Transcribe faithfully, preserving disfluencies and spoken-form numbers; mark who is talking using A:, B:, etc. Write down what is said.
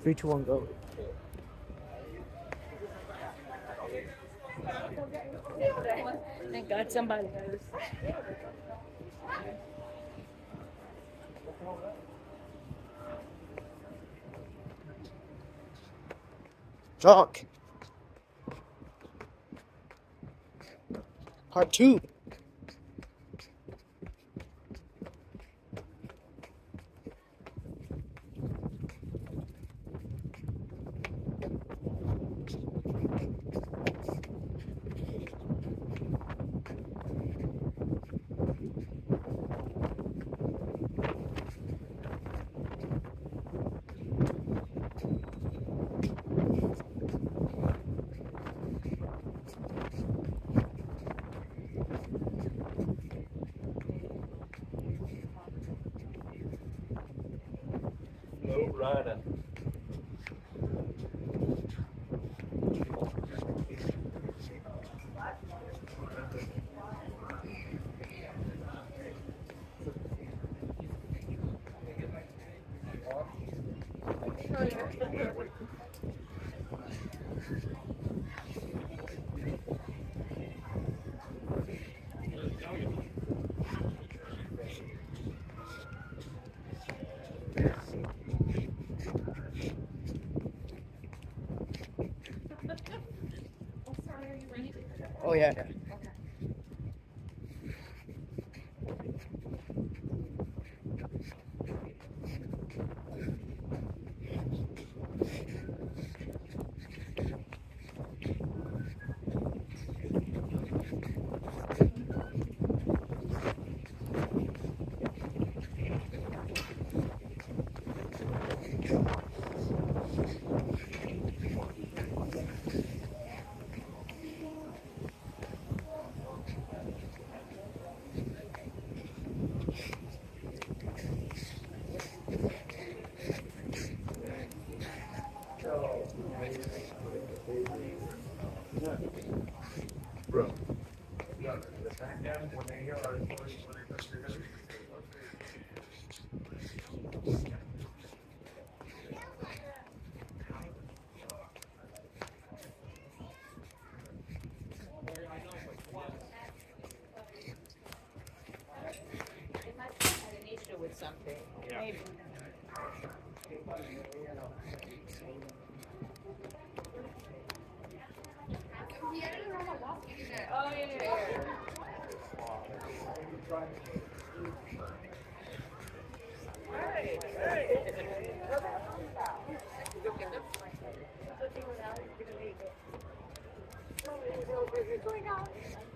A: Three, two, one, go.
B: Thank God somebody knows.
A: Jock. Part two.
C: Low rider.
A: Oh yeah.
C: Bro.
B: They might have had an issue with something. Maybe. Oh, yeah, yeah, yeah. Right, right. What's going on?